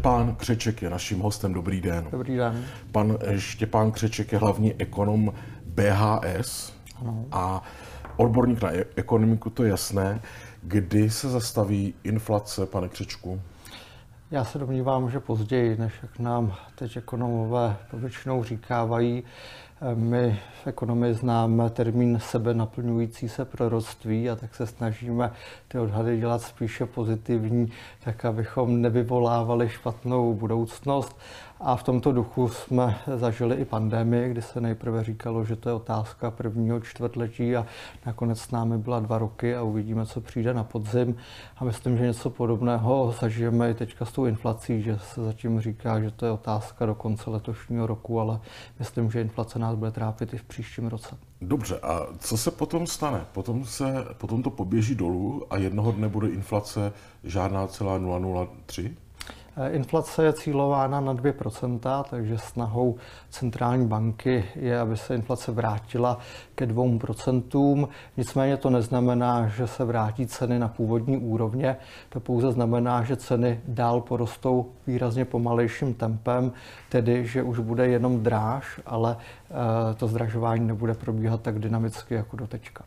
Štěpán Křeček je naším hostem. Dobrý den. Dobrý den. Pan Štěpán Křeček je hlavní ekonom BHS a odborník na ekonomiku, to je jasné. Kdy se zastaví inflace, pane Křečku? Já se domnívám, že později, než jak nám teď ekonomové povětšinou říkávají. My v ekonomii známe termín sebenaplňující se proroctví a tak se snažíme ty odhady dělat spíše pozitivní, tak abychom nevyvolávali špatnou budoucnost. A v tomto duchu jsme zažili i pandemii, kdy se nejprve říkalo, že to je otázka prvního čtvrtletí a nakonec s námi byla 2 roky a uvidíme, co přijde na podzim. A myslím, že něco podobného zažijeme i teďka s tou inflací, že se zatím říká, že to je otázka do konce letošního roku, ale myslím, že inflace nás bude trápit i v příštím roce. Dobře, a co se potom stane? Potom to poběží dolů a jednoho dne bude inflace žádná celá 0,03? Inflace je cílována na 2%, takže snahou centrální banky je, aby se inflace vrátila ke 2%. Nicméně to neznamená, že se vrátí ceny na původní úrovně. To pouze znamená, že ceny dál porostou výrazně pomalejším tempem, tedy že už bude jenom dráž, ale to zdražování nebude probíhat tak dynamicky jako doteďka.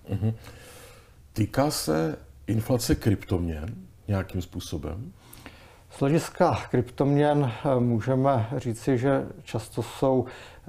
Týká se inflace kryptoměn nějakým způsobem? Z hlediska kryptoměn můžeme říci, že často jsou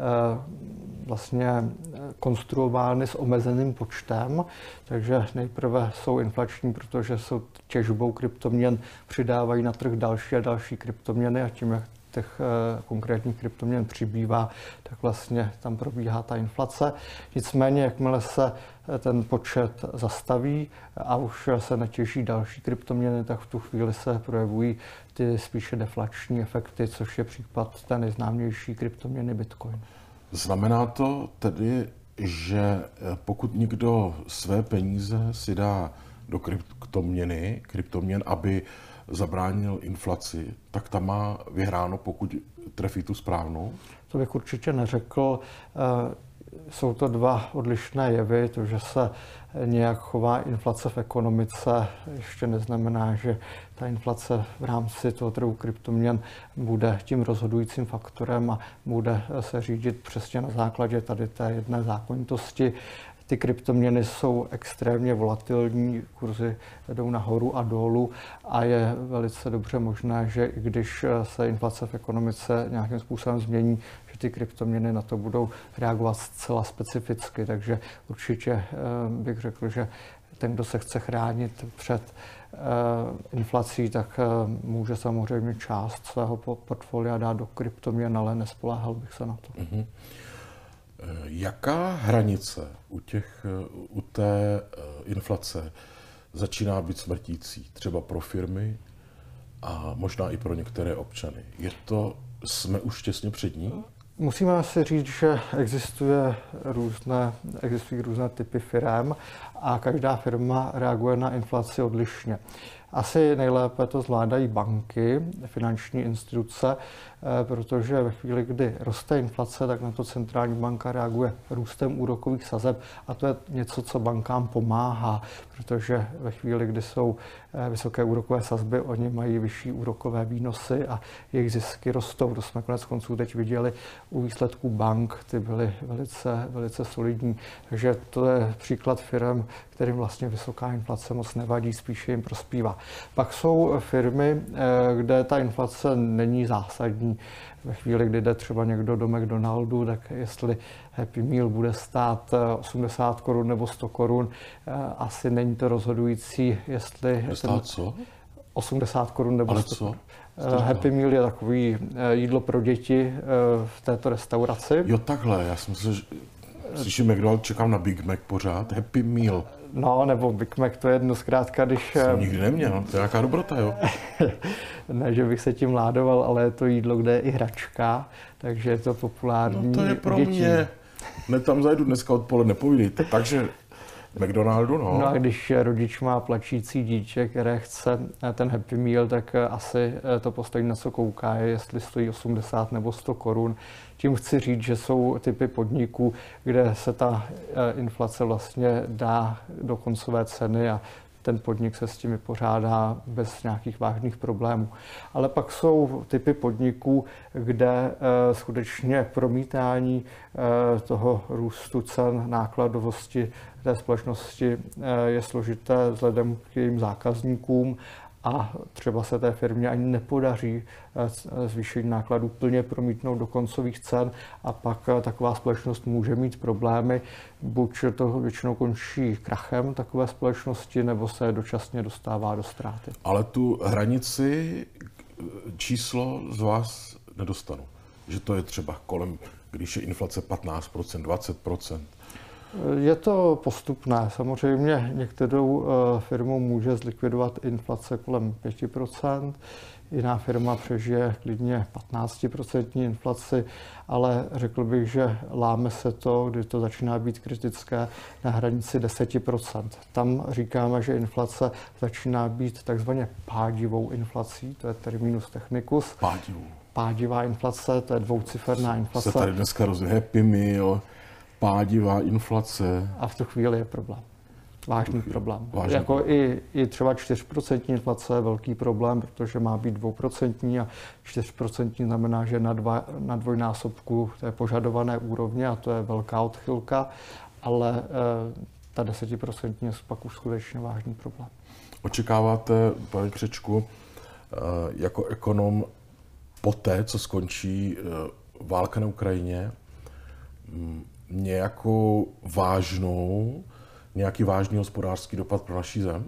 vlastně konstruovány s omezeným počtem, takže nejprve jsou inflační, protože jsou těžbou kryptoměn přidávají na trh další a další kryptoměny a tím, jak těch konkrétních kryptoměn přibývá, tak vlastně tam probíhá ta inflace. Nicméně, jakmile se ten počet zastaví a už se netěží další kryptoměny, tak v tu chvíli se projevují ty spíše deflační efekty, což je případ té nejznámější kryptoměny Bitcoin. Znamená to tedy, že pokud někdo své peníze si dá do kryptoměn, aby zabránil inflaci, tak tam má vyhráno, pokud trefí tu správnou? To bych určitě neřekl. Jsou to 2 odlišné jevy. To, že se nějak chová inflace v ekonomice, ještě neznamená, že ta inflace v rámci toho trhu kryptoměn bude tím rozhodujícím faktorem a bude se řídit přesně na základě tady té jedné zákonitosti. Ty kryptoměny jsou extrémně volatilní, kurzy jdou nahoru a dolů a je velice dobře možné, že i když se inflace v ekonomice nějakým způsobem změní, že ty kryptoměny na to budou reagovat zcela specificky. Takže určitě bych řekl, že ten, kdo se chce chránit před inflací, tak může samozřejmě část svého portfolia dát do kryptoměn, ale nespoléhal bych se na to. Jaká hranice u té inflace začíná být smrtící, třeba pro firmy a možná i pro některé občany? Jsme už těsně před ní? Musíme si říct, že existují různé typy firem a každá firma reaguje na inflaci odlišně. Asi nejlépe to zvládají banky, finanční instituce, protože ve chvíli, kdy roste inflace, tak na to centrální banka reaguje růstem úrokových sazeb a to je něco, co bankám pomáhá, protože ve chvíli, kdy jsou vysoké úrokové sazby, oni mají vyšší úrokové výnosy a jejich zisky rostou. To jsme konec konců teď viděli u výsledků bank, ty byly velice solidní. Takže to je příklad firem, kterým vlastně vysoká inflace moc nevadí, spíše jim prospívá. Pak jsou firmy, kde ta inflace není zásadní. Ve chvíli, kdy jde třeba někdo do McDonaldu, tak jestli Happy Meal bude stát 80 korun nebo 100 korun, asi není to rozhodující, jestli... Co? 80 korun nebo 100 korun. Happy Meal je takový jídlo pro děti v této restauraci. Jo, takhle. Já jsem si slyším McDonald, čekám na Big Mac pořád. Happy Meal. No, nebo Big Mac, to je jedno zkrátka, když... Jsem nikdy neměl, to je nějaká dobrota, jo? Ne, že bych se tím ládoval, ale je to jídlo, kde je i hračka, takže je to populární. No to je pro mě. Ne, tam zajdu dneska odpoledne, povídejte. Takže McDonaldu, no. No a když rodič má plačící dítě, které chce ten Happy Meal, tak asi to poslední, na co kouká, je, jestli stojí 80 nebo 100 korun. Tím chci říct, že jsou typy podniků, kde se ta inflace vlastně dá do koncové ceny a ten podnik se s tím vypořádá bez nějakých vážných problémů. Ale pak jsou typy podniků, kde skutečně promítání toho růstu cen, nákladovosti té společnosti je složité vzhledem k jejím zákazníkům a třeba se té firmě ani nepodaří zvýšení nákladů plně promítnout do koncových cen a pak taková společnost může mít problémy, buď to většinou končí krachem takové společnosti, nebo se dočasně dostává do ztráty. Ale tu hranici číslo z vás nedostanu. Že to je třeba kolem, když je inflace 15%, 20%. Je to postupné. Samozřejmě některou firmu může zlikvidovat inflace kolem 5%, jiná firma přežije klidně 15% inflaci, ale řekl bych, že láme se to, kdy to začíná být kritické, na hranici 10%. Tam říkáme, že inflace začíná být takzvaně pádivou inflací, to je terminus technicus. Pádivou. Pádivá inflace, to je dvouciferná inflace. Se tady dneska happy meal, pádivá inflace. A v tu chvíli je problém. Vážný problém. Vážný jako i třeba 4% inflace je velký problém, protože má být 2% a 4% znamená, že na dvojnásobku té požadované úrovně a to je velká odchylka, ale ta 10% je pak už skutečně vážný problém. Očekáváte, pane Křečku, jako ekonom poté, co skončí válka na Ukrajině, nějaký vážný hospodářský dopad pro naši zem?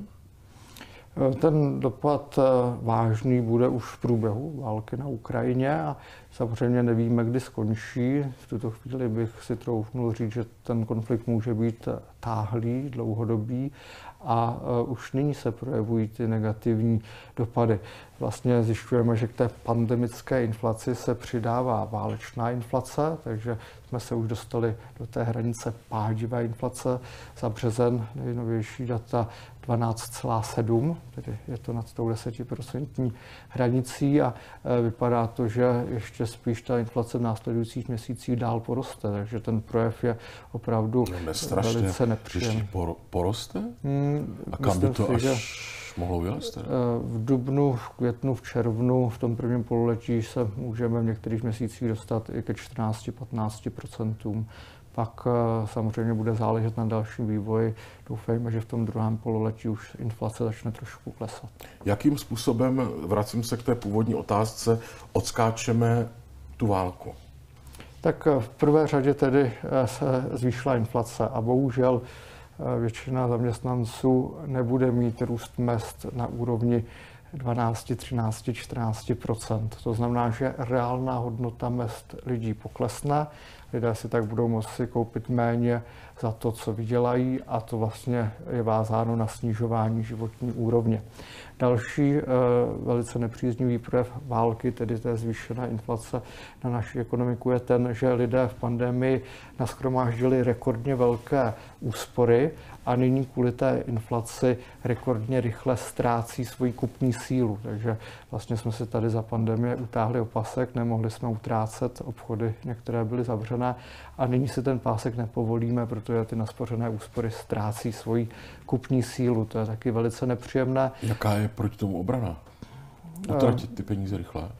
Ten dopad vážný bude už v průběhu války na Ukrajině a samozřejmě nevíme, kdy skončí. V tuto chvíli bych si troufnul říct, že ten konflikt může být táhlý, dlouhodobý a už nyní se projevují ty negativní dopady. Vlastně zjišťujeme, že k té pandemické inflaci se přidává válečná inflace, takže jsme se už dostali do té hranice pádivé inflace. Za březen nejnovější data 12,7, tedy je to nad tou 10% hranicí a vypadá to, že ještě spíš ta inflace v následujících měsících dál poroste, takže ten projev je opravdu velice nepříjemný. Poroste? A kam by to mohlo vylézt? V dubnu, v květnu, v červnu, v tom prvním pololetí se můžeme v některých měsících dostat i ke 14-15%. Pak samozřejmě bude záležet na dalším vývoji. Doufejme, že v tom druhém pololetí už inflace začne trošku klesat. Jakým způsobem, vracím se k té původní otázce, odskáčeme tu válku? Tak v prvé řadě tedy se zvýšila inflace a bohužel většina zaměstnanců nebude mít růst mezd na úrovni 12, 13, 14%. To znamená, že reálná hodnota mezd lidí poklesne, lidé si tak budou moci koupit méně za to, co vydělají a to vlastně je vázáno na snižování životní úrovně. Další velice nepříznivý projev války, tedy té zvýšené inflace na naši ekonomiku, je ten, že lidé v pandemii nashromáždili rekordně velké úspory a nyní kvůli té inflaci rekordně rychle ztrácí svoji kupní sílu. Takže vlastně jsme si tady za pandemie utáhli opasek, nemohli jsme utrácet, obchody některé byly zavřené a nyní si ten pásek nepovolíme, protože ty naspořené úspory ztrácí svoji kupní sílu. To je taky velice nepříjemné. Jaká je proti tomu obrana? Utratit ty peníze rychle?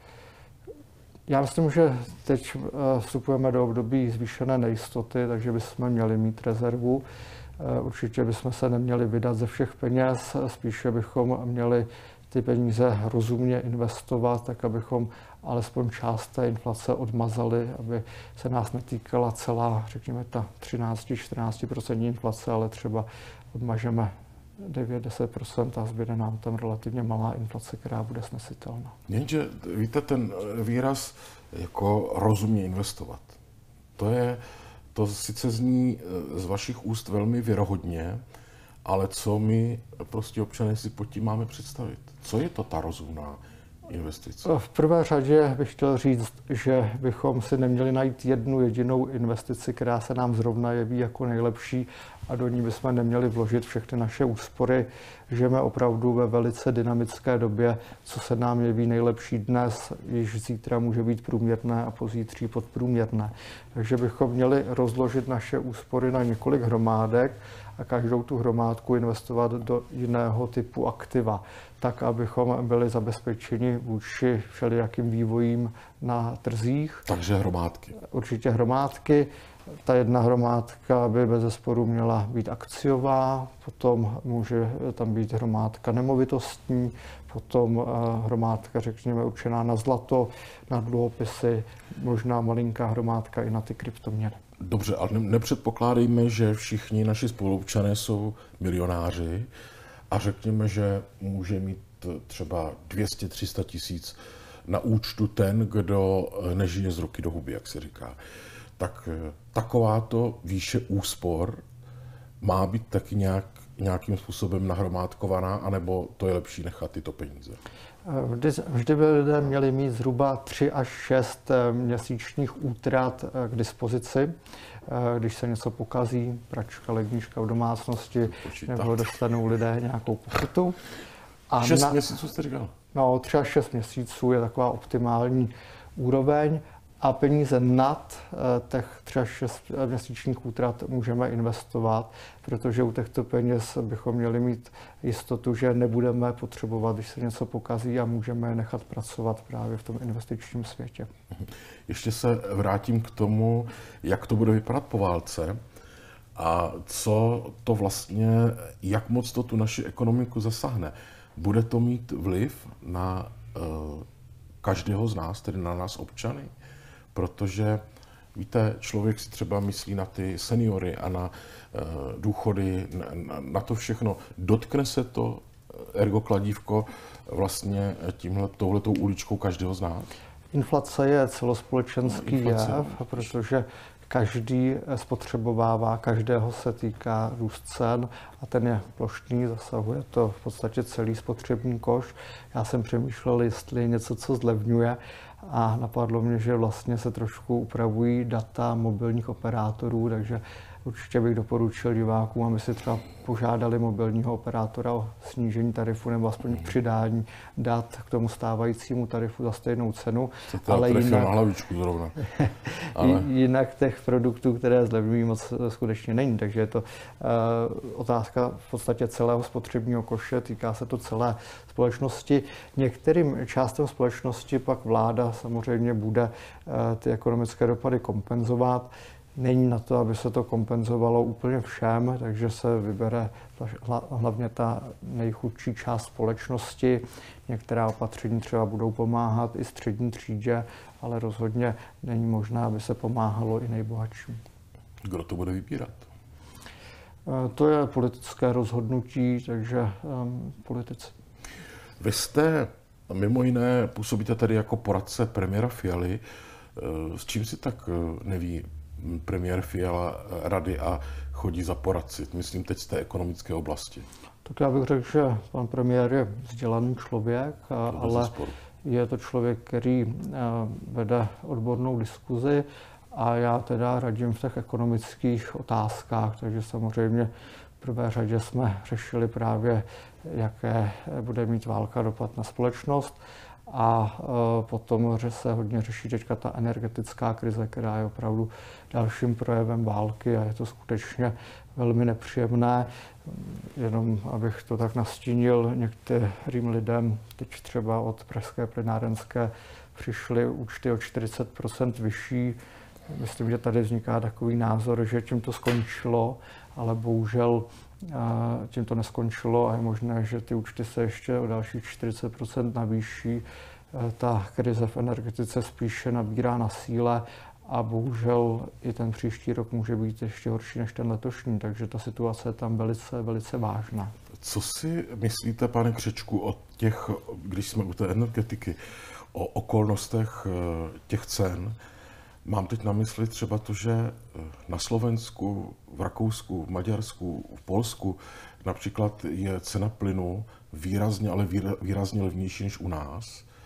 Já myslím, že teď vstupujeme do období zvýšené nejistoty, takže bychom měli mít rezervu. Určitě bychom se neměli vydat ze všech peněz, spíše bychom měli ty peníze rozumně investovat, tak abychom alespoň část té inflace odmazali, aby se nás netýkala celá, řekněme, ta 13-14% inflace, ale třeba odmažeme 9-10% a zbyde nám tam relativně malá inflace, která bude snesitelná. Jenže víte, ten výraz jako rozumně investovat, to sice zní z vašich úst velmi věrohodně, ale co my prostě občané si pod tím máme představit? Co je to ta rozumná investic? V prvé řadě bych chtěl říct, že bychom si neměli najít jednu jedinou investici, která se nám zrovna jeví jako nejlepší a do ní bychom neměli vložit všechny naše úspory. Žijeme opravdu ve velice dynamické době, co se nám jeví nejlepší dnes, již zítra může být průměrné a pozítří podprůměrné. Takže bychom měli rozložit naše úspory na několik hromádek a každou tu hromádku investovat do jiného typu aktiva, tak abychom byli zabezpečeni vůči všelijakým vývojím na trzích. Takže hromádky. Určitě hromádky. Ta jedna hromádka by bezesporu měla být akciová, potom může tam být hromádka nemovitostní, potom hromádka, řekněme, určená na zlato, na dluhopisy, možná malinká hromádka i na ty kryptoměny. Dobře, ale nepředpokládejme, že všichni naši spoluobčané jsou milionáři a řekněme, že může mít třeba 200-300 tisíc na účtu ten, kdo nežije z ruky do huby, jak se říká. Tak takováto výše úspor má být taky nějakým způsobem nahromádkovaná, anebo to je lepší nechat tyto peníze? Vždy by lidé měli mít zhruba 3 až 6 měsíčních útrat k dispozici, když se něco pokazí, pračka, lednička v domácnosti, nebo dostanou lidé nějakou pokutu. 6 měsíců jste říkal? No, 3 až 6 měsíců je taková optimální úroveň a peníze nad těch 3 až 6 měsíčních útrat můžeme investovat, protože u těchto peněz bychom měli mít jistotu, že nebudeme potřebovat, když se něco pokazí a můžeme je nechat pracovat právě v tom investičním světě. Ještě se vrátím k tomu, jak to bude vypadat po válce a co to vlastně, jak moc to tu naši ekonomiku zasáhne. Bude to mít vliv na každého z nás, tedy na nás občany? Protože, víte, člověk si třeba myslí na ty seniory a na důchody, na to všechno. Dotkne se to, ergo kladívko, vlastně touhletou uličkou každého z nás? Inflace je celospolečenský jev, protože každý spotřebovává, každého se týká růst cen a ten je plošný, zasahuje to v podstatě celý spotřební koš. Já jsem přemýšlel, jestli je něco, co zlevňuje a napadlo mě, že vlastně se trošku upravují data mobilních operátorů, takže určitě bych doporučil divákům, aby si třeba požádali mobilního operátora o snížení tarifu nebo aspoň přidání dat k tomu stávajícímu tarifu za stejnou cenu. Ale jinak, na hlavičku zrovna. Ale jinak těch produktů, které zlevňují, moc skutečně není. Takže je to otázka v podstatě celého spotřebního koše, týká se to celé společnosti. Některým částem společnosti pak vláda samozřejmě bude ty ekonomické dopady kompenzovat. Není na to, aby se to kompenzovalo úplně všem, takže se vybere hlavně ta nejchudší část společnosti. Některá opatření třeba budou pomáhat i střední třídě, ale rozhodně není možné, aby se pomáhalo i nejbohatším. Kdo to bude vybírat? To je politické rozhodnutí, takže politici. Vy jste mimo jiné působíte tedy jako poradce premiéra Fialy. S čím si tak neví premiér Fiala rady a chodí za poradci? Myslím teď z té ekonomické oblasti. Tak já bych řekl, že pan premiér je vzdělaný člověk, ale je to člověk, který vede odbornou diskuzi a já teda radím v těch ekonomických otázkách, takže samozřejmě v prvé řadě jsme řešili právě, jaké bude mít válka dopad na společnost. A potom se hodně řeší teďka ta energetická krize, která je opravdu dalším projevem války a je to skutečně velmi nepříjemné. Jenom abych to tak nastínil některým lidem, teď třeba od Pražské plynárenské přišly účty o 40% vyšší. Myslím, že tady vzniká takový názor, že tím to skončilo, ale bohužel tím to neskončilo a je možné, že ty účty se ještě o dalších 40% navýší. Ta krize v energetice spíše nabírá na síle a bohužel i ten příští rok může být ještě horší než ten letošní, takže ta situace je tam velice, velice vážná. Co si myslíte, pane Křečku, o těch, když jsme u té energetiky, o okolnostech těch cen? Mám teď na mysli třeba to, že na Slovensku, v Rakousku, v Maďarsku, v Polsku například je cena plynu výrazně, ale výrazně levnější než u nás.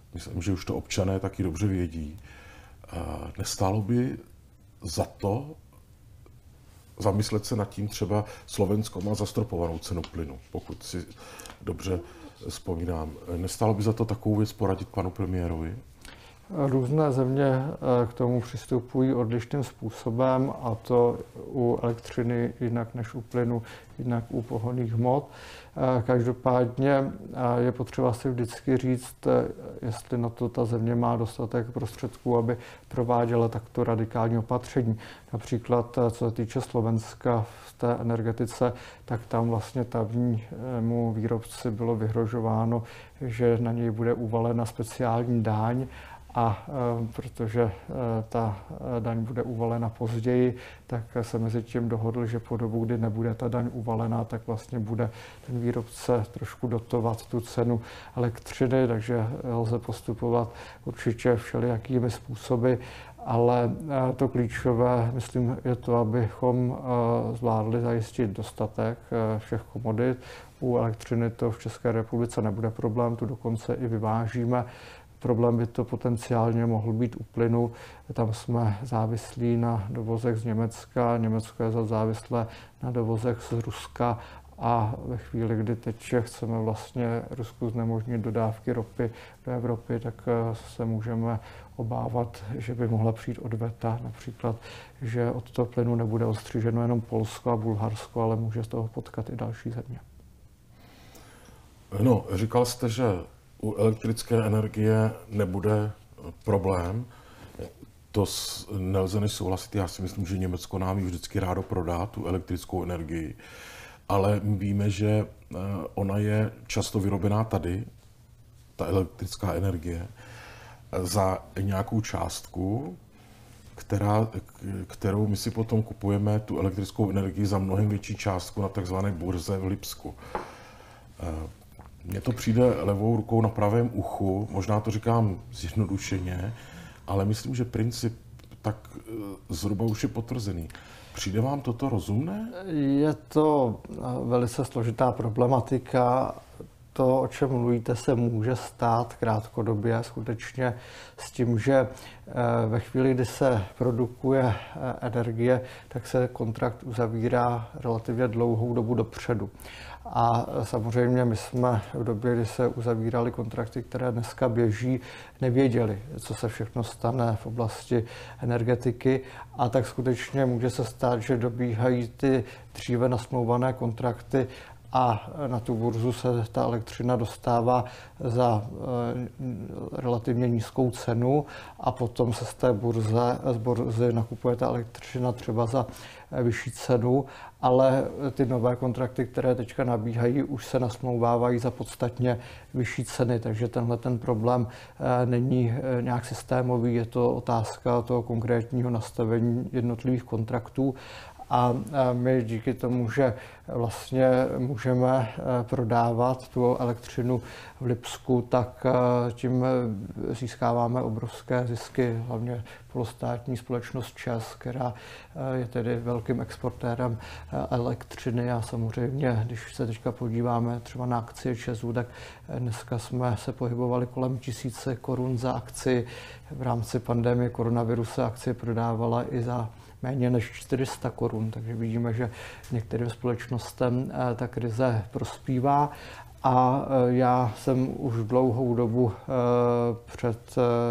myslím, že už to občané taky dobře vědí, nestálo by za to zamyslet se nad tím, třeba Slovensko má zastropovanou cenu plynu, pokud si dobře vzpomínám. Nestálo by za to takovou věc poradit panu premiérovi? Různé země k tomu přistupují odlišným způsobem, a to u elektřiny jinak než u plynu, jinak u pohonných hmot. Každopádně je potřeba si vždycky říct, jestli na to ta země má dostatek prostředků, aby prováděla takto radikální opatření. Například, co se týče Slovenska v té energetice, tak tam vlastně tamnímu výrobci bylo vyhrožováno, že na něj bude uvalena speciální daň, a protože ta daň bude uvalena později, tak se mezi tím dohodl, že po dobu, kdy nebude ta daň uvalena, tak vlastně bude ten výrobce trošku dotovat tu cenu elektřiny, takže lze postupovat určitě všelijakými způsoby, ale to klíčové, myslím, je to, abychom zvládli zajistit dostatek všech komodit. U elektřiny to v České republice nebude problém, tu dokonce i vyvážíme. Problém by to potenciálně mohl být u plynu. Tam jsme závislí na dovozech z Německa, Německo je závislé na dovozech z Ruska, a ve chvíli, kdy teď chceme vlastně Rusku znemožnit dodávky ropy do Evropy, tak se můžeme obávat, že by mohla přijít odveta, například, že od toho plynu nebude odstřiženo jenom Polsko a Bulharsko, ale může z toho potkat i další země. No, říkal jste, že u elektrické energie nebude problém. To nelze než souhlasit. Já si myslím, že Německo nám ji vždycky rádo prodá, tu elektrickou energii. Ale my víme, že ona je často vyrobená tady, ta elektrická energie, za nějakou částku, kterou my si potom kupujeme tu elektrickou energii za mnohem větší částku na takzvané burze v Lipsku. Mně to přijde levou rukou na pravém uchu, možná to říkám zjednodušeně, ale myslím, že princip tak zhruba už je potvrzený. Přijde vám toto rozumné? Je to velice složitá problematika. To, o čem mluvíte, se může stát krátkodobě skutečně s tím, že ve chvíli, kdy se produkuje energie, tak se kontrakt uzavírá relativně dlouhou dobu dopředu. A samozřejmě my jsme v době, kdy se uzavíraly kontrakty, které dneska běží, nevěděli, co se všechno stane v oblasti energetiky, a tak skutečně může se stát, že dobíhají ty dříve nasmlouvané kontrakty a na tu burzu se ta elektřina dostává za relativně nízkou cenu a potom se z té burzy nakupuje ta elektřina třeba za vyšší cenu, ale ty nové kontrakty, které teďka nabíhají, už se nasmlouvávají za podstatně vyšší ceny, takže tenhle ten problém není nějak systémový, je to otázka toho konkrétního nastavení jednotlivých kontraktů. A my díky tomu, že vlastně můžeme prodávat tu elektřinu v Lipsku, tak tím získáváme obrovské zisky, hlavně polostátní společnost ČEZ, která je tedy velkým exportérem elektřiny, a samozřejmě, když se teďka podíváme třeba na akcie ČEZu, tak dneska jsme se pohybovali kolem 1000 korun za akci. V rámci pandemie koronaviru se akcie prodávala i za méně než 400 korun, takže vidíme, že některým společnostem ta krize prospívá. A já jsem už dlouhou dobu před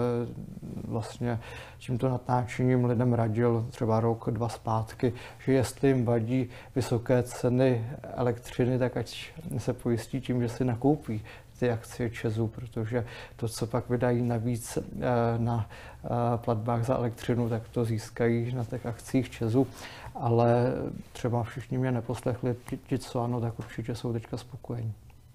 vlastně tímto natáčením lidem radil, třeba rok, dva zpátky, že jestli jim vadí vysoké ceny elektřiny, tak ať se pojistí tím, že si nakoupí ty akcie ČEZu, protože to, co pak vydají navíc na platbách za elektřinu, tak to získají na těch akcích ČEZu, ale třeba všichni mě neposlechli, ti, co ano, tak určitě jsou teďka spokojení.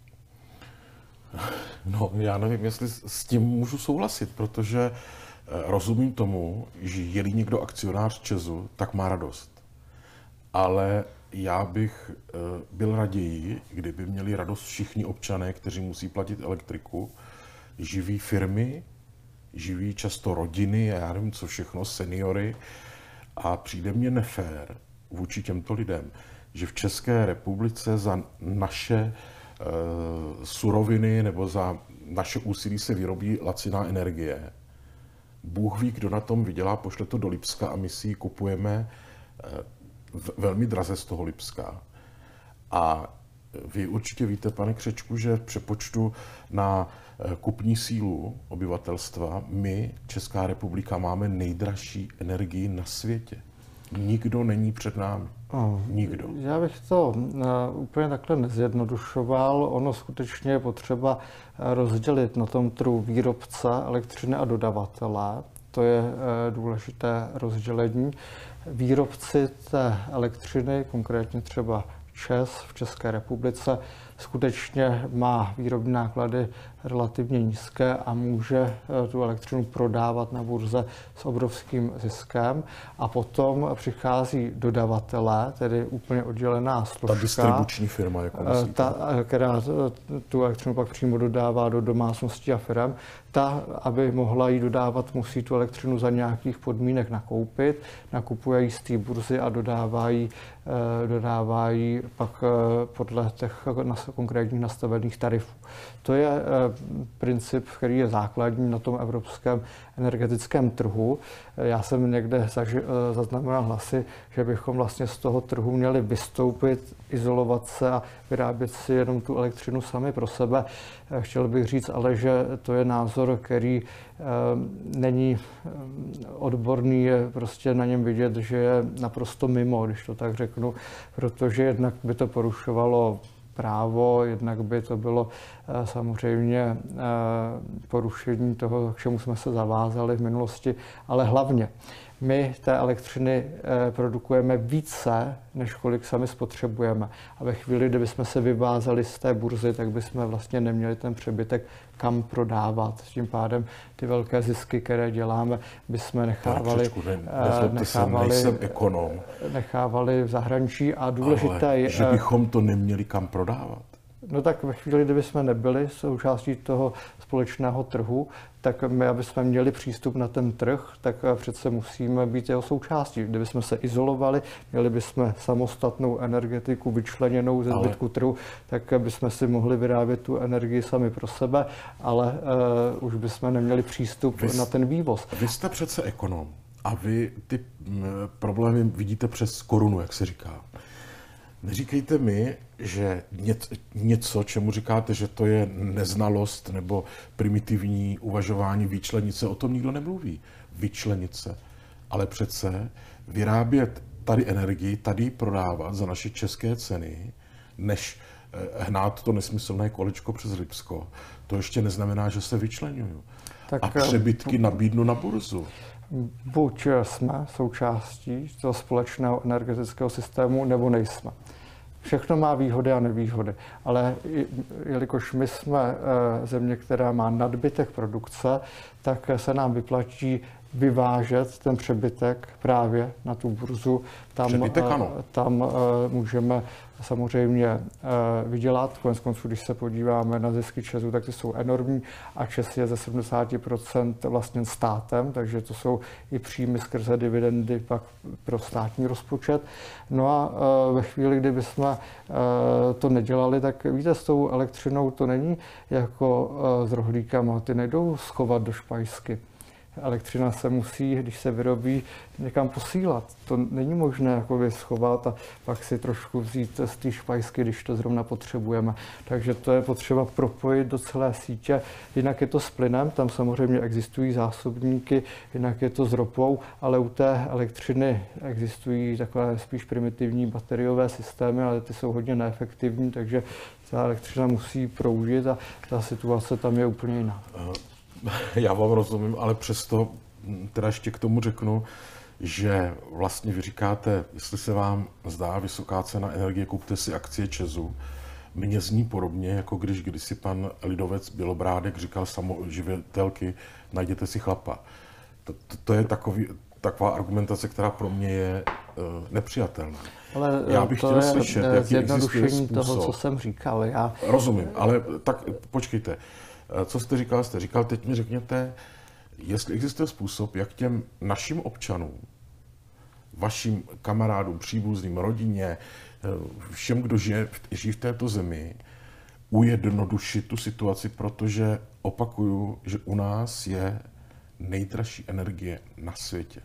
No, já nevím, jestli s tím můžu souhlasit, protože rozumím tomu, že je-li někdo akcionář ČEZu, tak má radost. Ale já bych byl raději, kdyby měli radost všichni občané, kteří musí platit elektriku, živí firmy, živí často rodiny a já nevím co všechno, seniory, a přijde mně nefér vůči těmto lidem, že v České republice za naše suroviny nebo za naše úsilí se vyrobí laciná energie. Bůh ví, kdo na tom vydělá, pošle to do Lipska a my si ji kupujeme velmi draze z toho Lipska. A vy určitě víte, pane Křečku, že v přepočtu na kupní sílu obyvatelstva my, Česká republika, máme nejdražší energii na světě. Nikdo není před námi. Nikdo. Já bych to úplně takhle nezjednodušoval. Ono skutečně je potřeba rozdělit na tom trhu výrobce elektřiny a dodavatele. To je důležité rozdělení. Výrobci té elektřiny, konkrétně třeba ČEZ v České republice, skutečně má výrobní náklady relativně nízké a může tu elektřinu prodávat na burze s obrovským ziskem. A potom přichází dodavatelé, tedy úplně oddělená složka. Ta distribuční firma, jako myslíte? Která tu elektřinu pak přímo dodává do domácností a firem. Ta, aby mohla ji dodávat, musí tu elektřinu za nějakých podmínek nakoupit. Nakupuje ji z té burzy a dodávají pak podle těch konkrétních nastavených tarifů. To je princip, který je základní na tom evropském energetickém trhu. Já jsem někde zaznamenal hlasy, že bychom vlastně z toho trhu měli vystoupit, izolovat se a vyrábět si jenom tu elektřinu sami pro sebe. Chtěl bych říct ale, že to je názor, který není odborný, je prostě na něm vidět, že je naprosto mimo, když to tak řeknu, protože jednak by to porušovalo právo, jednak by to bylo samozřejmě porušení toho, k čemu jsme se zavázali v minulosti, ale hlavně my té elektřiny produkujeme více, než kolik sami spotřebujeme. A ve chvíli, kdybychom se vyvázali z té burzy, tak bychom vlastně neměli ten přebytek kam prodávat. Tím pádem ty velké zisky, které děláme, bychom nechávali v zahraničí. A důležité je, že bychom to neměli kam prodávat. No tak ve chvíli, kdybychom nebyli součástí toho společného trhu, tak my, aby jsme měli přístup na ten trh, tak přece musíme být jeho součástí. Kdybychom se izolovali, měli bychom samostatnou energetiku vyčleněnou ze zbytku trhu, tak bychom si mohli vyrábět tu energii sami pro sebe, ale už bychom neměli přístup na ten vývoz. Vy jste přece ekonom a vy ty problémy vidíte přes korunu, jak se říká. Neříkejte mi, že něco, čemu říkáte, že to je neznalost nebo primitivní uvažování, vyčlenit se, o tom nikdo nemluví. Vyčlenit se. Ale přece vyrábět tady energii, tady prodávat za naše české ceny, než hnát to nesmyslné kolečko přes Lipsko, to ještě neznamená, že se vyčleňuju. A přebytky nabídnu na burzu. Buď jsme součástí toho společného energetického systému, nebo nejsme. Všechno má výhody a nevýhody, ale jelikož my jsme země, která má nadbytek produkce, tak se nám vyplatí vyvážet ten přebytek právě na tu burzu. Tam můžeme samozřejmě vydělat. Koneckonců, když se podíváme na zisky ČEZu, tak ty jsou enormní a ČEZ je ze 70% vlastně státem, takže to jsou i příjmy skrze dividendy pak pro státní rozpočet. No a ve chvíli, kdyby jsme to nedělali, tak víte, s tou elektřinou to není jako s rohlíkama, ty nejdou schovat do špajsky. Elektřina se musí, když se vyrobí, někam posílat. To není možné jako schovat a pak si trošku vzít z té špajsky, když to zrovna potřebujeme. Takže to je potřeba propojit do celé sítě. Jinak je to s plynem, tam samozřejmě existují zásobníky, jinak je to s ropou, ale u té elektřiny existují takové spíš primitivní bateriové systémy, ale ty jsou hodně neefektivní, takže ta elektřina musí proudit a ta situace tam je úplně jiná. Já vám rozumím, ale přesto teda ještě k tomu řeknu, že vlastně vy říkáte, jestli se vám zdá vysoká cena energie, kupte si akcie ČEZu. Mně zní podobně, jako když kdysi pan lidovec Bělobrádek říkal samoživitelky, najděte si chlapa. To je taková argumentace, která pro mě je nepřijatelná. Ale já bych chtěl slyšet, jaký existuje způsob. Toho, co jsem říkal. Rozumím, ale tak počkejte. Co jste říkal? Teď mi řekněte, jestli existuje způsob, jak těm našim občanům, vašim kamarádům, příbuzným, rodině, všem, kdo žijí v této zemi, ujednodušit tu situaci, protože opakuju, že u nás je nejdražší energie na světě.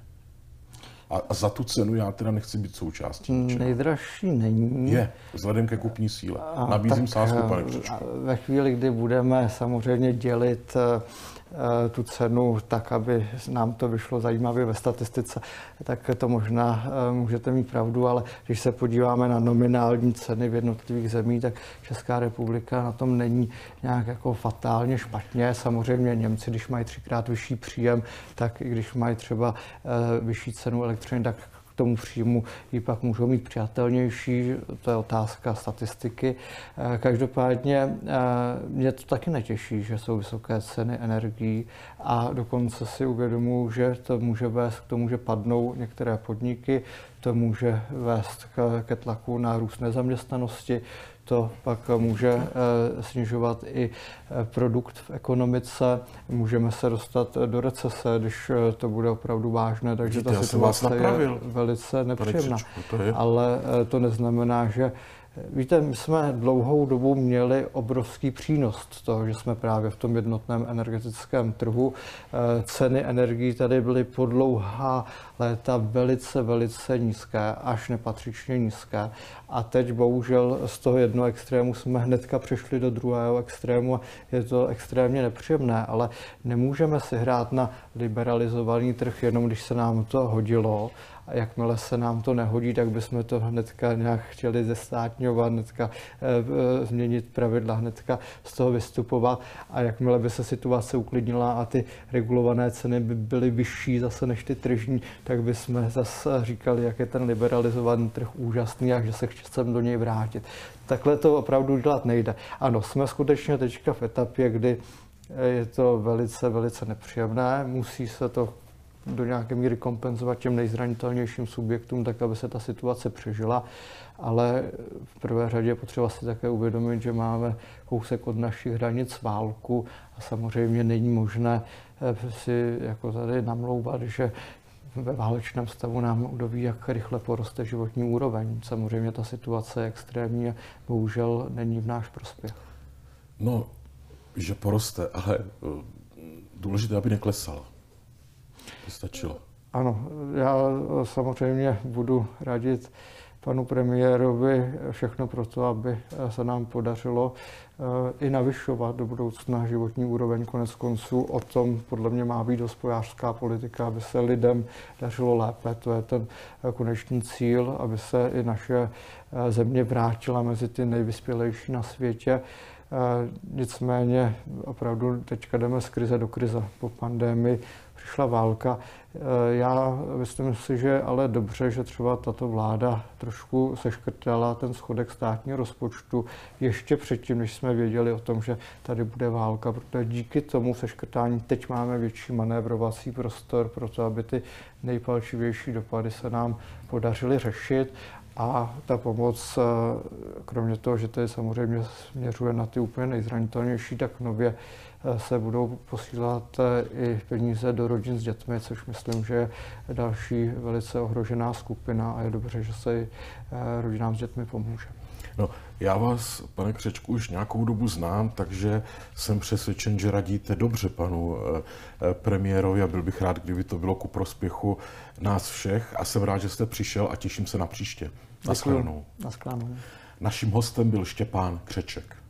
A za tu cenu já teda nechci být součástí. Nejdražší není. Je, vzhledem ke kupní síle. Nabízím sázku, pane Křečku. Ve chvíli, kdy budeme samozřejmě dělit tu cenu tak, aby nám to vyšlo zajímavě ve statistice, tak to možná můžete mít pravdu, ale když se podíváme na nominální ceny v jednotlivých zemích, tak Česká republika na tom není nějak jako fatálně špatně. Samozřejmě Němci, když mají 3x vyšší příjem, tak i když mají třeba vyšší cenu elektřiny, tak k tomu příjmu ji pak můžou mít přijatelnější, to je otázka statistiky. Každopádně mě to taky netěší, že jsou vysoké ceny energií a dokonce si uvědomuji, že to může vést k tomu, že padnou některé podniky, to může vést ke tlaku na růst nezaměstnanosti, to pak může snižovat i produkt v ekonomice, můžeme se dostat do recese, když to bude opravdu vážné, takže ta situace je velice nepříjemná. Ale to neznamená, že víte, my jsme dlouhou dobu měli obrovský přínos z toho, že jsme právě v tom jednotném energetickém trhu. Ceny energií tady byly po dlouhá léta velice nízké, až nepatřičně nízké. A teď bohužel z toho jednoho extrému jsme hnedka přešli do druhého extrému a je to extrémně nepříjemné, ale nemůžeme si hrát na liberalizovaný trh jenom, když se nám to hodilo. A jakmile se nám to nehodí, tak bychom to hnedka nějak chtěli zestátňovat, hnedka změnit pravidla, hnedka z toho vystupovat. A jakmile by se situace uklidnila a ty regulované ceny by byly vyšší zase než ty tržní, tak bychom zase říkali, jak je ten liberalizovaný trh úžasný a že se chceme do něj vrátit. Takhle to opravdu dělat nejde. Ano, jsme skutečně teďka v etapě, kdy je to velice nepříjemné, musí se to do nějaké míry kompenzovat těm nejzranitelnějším subjektům, tak aby se ta situace přežila. Ale v prvé řadě je potřeba si také uvědomit, že máme kousek od našich hranic válku a samozřejmě není možné si jako tady namlouvat, že ve válečném stavu nám kdo ví, jak rychle poroste životní úroveň. Samozřejmě ta situace je extrémní a bohužel není v náš prospěch. No, že poroste, ale důležité, aby neklesala. To stačilo. Ano, já samozřejmě budu radit panu premiérovi všechno pro to, aby se nám podařilo i navyšovat do budoucna životní úroveň. Konec konců o tom podle mě má být hospodářská politika, aby se lidem dařilo lépe. To je ten konečný cíl, aby se i naše země vrátila mezi ty nejvyspělejší na světě. Nicméně opravdu teďka jdeme z krize do krize. Po pandemii přišla válka. Já myslím si, že ale dobře, že třeba tato vláda trošku seškrtala ten schodek státního rozpočtu ještě předtím, než jsme věděli o tom, že tady bude válka, protože díky tomu seškrtání teď máme větší manévrovací prostor pro to, aby ty nejpalčivější dopady se nám podařily řešit. A ta pomoc, kromě toho, že tady samozřejmě směřuje na ty úplně nejzranitelnější, tak nově se budou posílat i peníze do rodin s dětmi, což myslím, že je další velice ohrožená skupina a je dobře, že se i rodinám s dětmi pomůže. No, já vás, pane Křečku, už nějakou dobu znám, takže jsem přesvědčen, že radíte dobře panu premiérovi a byl bych rád, kdyby to bylo ku prospěchu nás všech a jsem rád, že jste přišel a těším se na příště. Naschledanou. Naschledanou. Naším hostem byl Štěpán Křeček.